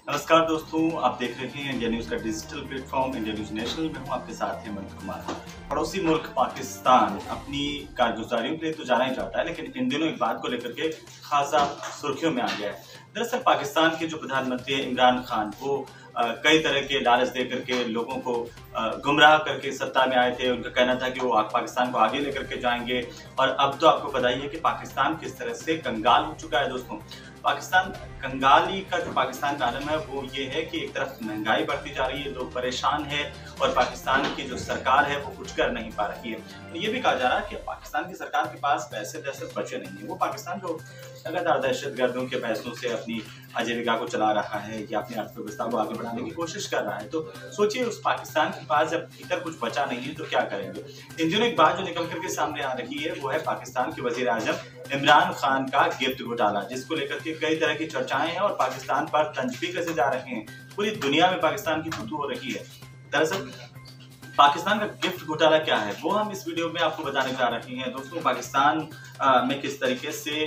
नमस्कार दोस्तों, आप देख रहे हैं इंडिया न्यूज का digital platform India news national में हूं आपके साथ हेमंत कुमार। पड़ोसी मुल्क पाकिस्तान अपनी कारगुजारियों के लिए तो जाना ही जाता है, लेकिन इन दिनों एक बात को लेकर के खासा सुर्खियों में आ गया है। दरअसल पाकिस्तान के जो प्रधानमंत्री है इमरान खान, वो कई तरह के लालच दे करके लोगों को गुमराह करके सत्ता में आए थे। उनका कहना था कि वो पाकिस्तान को आगे लेकर के जाएंगे, और अब तो आपको पता ही है कि पाकिस्तान किस तरह से कंगाल हो चुका है। दोस्तों, पाकिस्तान कंगाली का जो पाकिस्तान का आलम है वो ये है कि एक तरफ महंगाई बढ़ती जा रही है, लोग परेशान है, और पाकिस्तान की जो सरकार है वो कुछ कर नहीं पा रही है। तो ये भी कहा जा रहा है कि पाकिस्तान की सरकार के पास पैसे बचे नहीं है। वो पाकिस्तान जो लगातार दहशतगर्दों के पैसों से अपनी आजीविका को चला रहा है या अपनी अर्थव्यवस्था को आगे बढ़ाने की कोशिश कर रहा है, तो सोचिए उस पाकिस्तान के पास जब इधर कुछ बचा नहीं है तो क्या करेंगे। इन दिनों एक बात जो निकल करके सामने आ रही है वो है पाकिस्तान के वजीर आजम इमरान खान का गिफ्ट घोटाला, जिसको लेकर के कई तरह की चर्चाएं हैं और पाकिस्तान पर तंज भी कसे जा रहे हैं। पूरी दुनिया में पाकिस्तान की थू-थू हो रही है। दरअसल पाकिस्तान का गिफ्ट घोटाला क्या है वो हम इस वीडियो में आपको बताने जा रहे हैं। दोस्तों, पाकिस्तान में किस तरीके से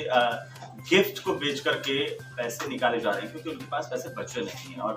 गिफ्ट को बेच करके पैसे निकाले जा रहे हैं, क्योंकि उनके पास पैसे बचे नहीं हैं, और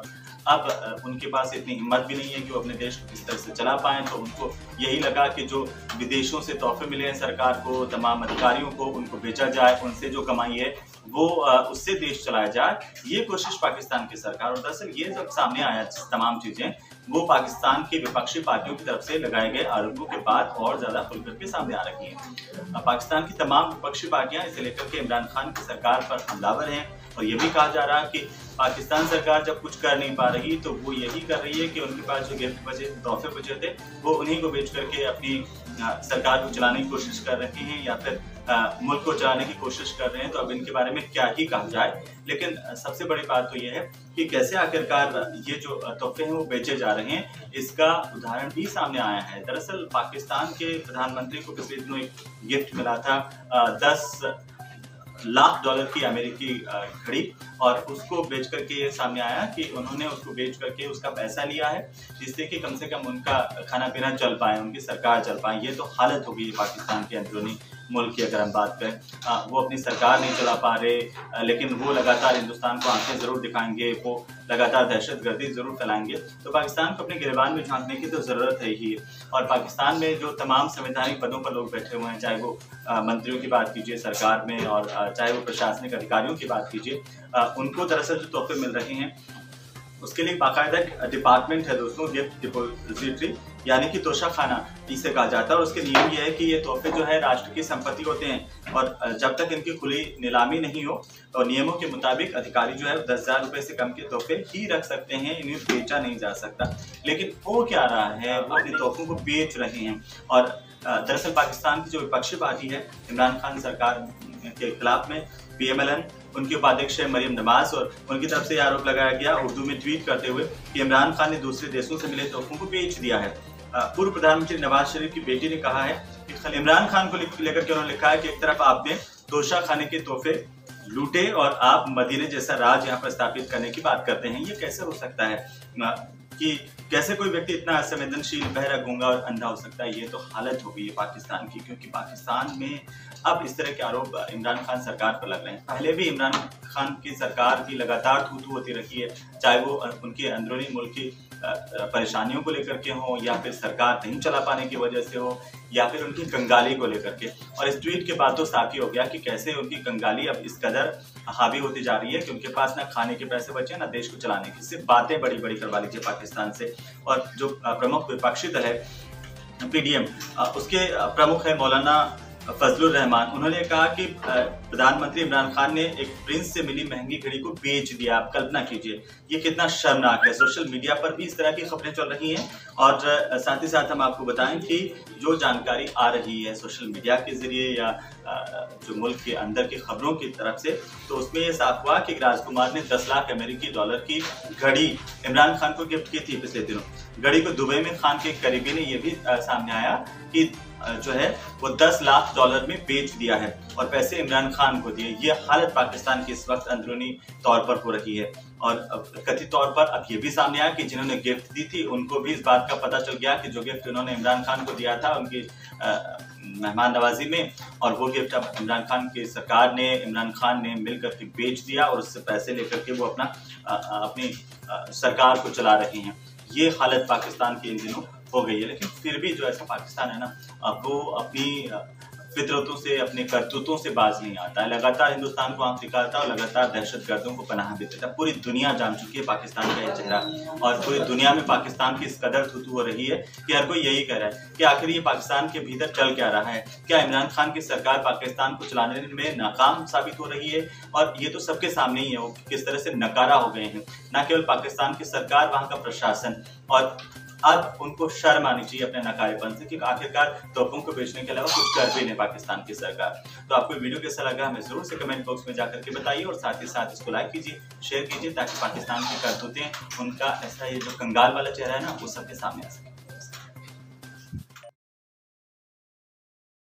अब उनके पास इतनी हिम्मत भी नहीं है कि वो अपने देश को किस तरह से चला पाएं। तो उनको यही लगा कि जो विदेशों से तोहफे मिले हैं सरकार को, तमाम अधिकारियों को, उनको बेचा जाए, उनसे जो कमाई है वो उससे देश चलाया जाए। ये कोशिश पाकिस्तान की सरकार, और दरअसल ये जब सामने आया तमाम चीजें, वो पाकिस्तान की विपक्षी पार्टियों की तरफ से लगाए गए आरोपों के बाद और ज्यादा खुल करके सामने आ रही है। पाकिस्तान की तमाम विपक्षी पार्टियां इसे लेकर के इमरान खान की सरकार पर हमलावर हैं, और ये भी कहा जा रहा है कि पाकिस्तान सरकार जब कुछ कर नहीं पा रही तो वो यही कर रही है कि उनके पास जो गिफ्ट बचे, तोहफे बचे थे, वो उन्हीं को बेच करके अपनी सरकार को चलाने की कोशिश कर रहे हैं, या फिर मुल्क को चलाने की कोशिश कर रहे हैं। तो अब इनके बारे में क्या ही कहा जाए, लेकिन सबसे बड़ी बात तो ये है कि कैसे आखिरकार ये जो तोहफे हैं वो बेचे जा रहे हैं, इसका उदाहरण भी सामने आया है। दरअसल पाकिस्तान के प्रधानमंत्री को पिछले दिनों एक गिफ्ट मिला था, 10 लाख डॉलर की अमेरिकी घड़ी, और उसको बेच करके ये सामने आया कि उन्होंने उसको बेच करके उसका पैसा लिया है, जिससे कि कम से कम उनका खाना पीना चल पाए, उनकी सरकार चल पाए। ये तो हालत हो गई पाकिस्तान के अंदरूनी मुल्क की। अगर हम बात करें, वो अपनी सरकार नहीं चला पा रहे, लेकिन वो लगातार हिंदुस्तान को आंखें जरूर दिखाएंगे, वो लगातार दहशतगर्दी जरूर फैलाएंगे। तो पाकिस्तान को अपने गिरबान में झांकने की तो जरूरत है ही। और पाकिस्तान में जो तमाम संवैधानिक पदों पर लोग बैठे हुए हैं, चाहे वो मंत्रियों की बात कीजिए सरकार में, और चाहे वो प्रशासनिक अधिकारियों की बात कीजिए, उनको दरअसल जो तोहफे मिल रहे हैं उसके लिए बाकायदा डिपार्टमेंट है दोस्तों, गिफ्ट डिपोजिटरी, यानी कि तोशाखाना इसे कहा जाता है। और उसके नियम ये है कि ये तोहफे जो है राष्ट्र की संपत्ति होते हैं, और जब तक इनकी खुली नीलामी नहीं हो तो नियमों के मुताबिक अधिकारी जो है 10,000 रुपए से कम के तोहफे ही रख सकते हैं, इन्हें बेचा नहीं जा सकता। लेकिन वो क्या रहा है, वो अपने तोहफों को बेच रहे हैं। और दरअसल पाकिस्तान की जो विपक्षी पार्टी है इमरान खान सरकार के खिलाफ में, PMLN, उनके उपाध्यक्ष है मरियम नवाज, और उनकी तरफ से आरोप लगाया गया उर्दू में ट्वीट करते हुए कि इमरान खान ने दूसरे देशों से मिले तोहफों को बेच दिया है। पूर्व प्रधानमंत्री नवाज शरीफ की बेटी ने कहा है कि इमरान खान को लेकर के उन्होंने लिखा है कि एक तरफ आपने तोशा खाने के तोहफे लूटे और आप मदीने जैसा राज यहाँ पर स्थापित करने की बात करते हैं। ये कैसे हो सकता है कि कैसे कोई व्यक्ति इतना असंवेदनशील, बहरा, गूंगा और अंधा हो सकता है। ये तो हालत हो गई है पाकिस्तान की, क्योंकि पाकिस्तान में अब इस तरह के आरोप इमरान खान सरकार पर लग रहे हैं। पहले भी इमरान खान की सरकार की लगातार थू-थू होती रही है, चाहे वो उनके अंदरूनी मुल्क की परेशानियों को लेकर के हो, या फिर सरकार नहीं चला पाने की वजह से हो, या फिर उनकी कंगाली को लेकर के। और इस ट्वीट के बाद तो साफ हो गया कि कैसे उनकी कंगाली अब इस कदर हावी होती जा रही है कि उनके पास ना खाने के पैसे बचे, ना देश को चलाने की। सिर्फ बातें बड़ी बड़ी करवा लीजिए पाकिस्तान से। और जो प्रमुख विपक्षी दल है PDM, उसके प्रमुख है मौलाना फजलुर रहमान, उन्होंने कहा कि प्रधानमंत्री इमरान खान ने एक प्रिंस से मिली महंगी घड़ी को बेच दिया। आप कल्पना कीजिए, ये कितना शर्मनाक है। सोशल मीडिया पर भी इस तरह की खबरें चल रही हैं, और साथ ही साथ हम आपको बताएं कि जो जानकारी आ रही है सोशल मीडिया के जरिए या जो मुल्क के अंदर की खबरों की तरफ से, तो उसमें ये साफ हुआ कि राजकुमार ने 10 लाख अमेरिकी डॉलर की घड़ी इमरान खान को गिफ्ट की थी पिछले दिनों। घड़ी को दुबई में खान के करीबी ने यह भी सामने आया कि जो है वो 10 लाख डॉलर में बेच दिया है, और पैसे इमरान खान को दिए। ये हालत पाकिस्तान की इस वक्त अंदरूनी तौर पर हो रही है। और कथित तौर पर अब ये भी सामने आया कि जिन्होंने गिफ्ट दी थी उनको भी इस बात का पता चल गया कि जो गिफ्ट उन्होंने इमरान खान को दिया था उनकी मेहमान नवाजी में, और वो गिफ्ट अब इमरान खान की सरकार ने, इमरान खान ने मिलकर के बेच दिया और उससे पैसे लेकर के वो अपनी सरकार को चला रहे हैं। ये हालत पाकिस्तान की इन दिनों हो गई है। लेकिन फिर भी जो ऐसा पाकिस्तान है ना, अब वो अपनी फितरतों से, अपने करतूतों से बाज नहीं आता है। लगातार हिंदुस्तान को आंख दिखाता है और लगातार दहशतगर्दों को पनाह भी देता है। पूरी दुनिया जान चुकी है पाकिस्तान का ये चेहरा, और पूरी दुनिया में पाकिस्तान की इस कदर थू हो रही है कि हर कोई यही कह रहा है कि आखिर ये पाकिस्तान के भीतर चल क्या रहा है। क्या इमरान खान की सरकार पाकिस्तान को चलाने में नाकाम साबित हो रही है? और ये तो सबके सामने ही है वो किस तरह से नकारा हो गए हैं, न केवल पाकिस्तान की सरकार, वहाँ का प्रशासन। और अब उनको शर्म आनी चाहिए अपने नकारेपन से कि आखिरकार तोपों को बेचने के अलावा कुछ कर भी नहीं पाकिस्तान की सरकार। तो आपको वीडियो कैसा लगा हमें जरूर से कमेंट बॉक्स में जाकर के बताइए, और साथ ही साथ इसको लाइक कीजिए, शेयर कीजिए, ताकि पाकिस्तान की करतूतें, उनका ऐसा ये जो कंगाल वाला चेहरा है ना, वो सबके सामने आ सके।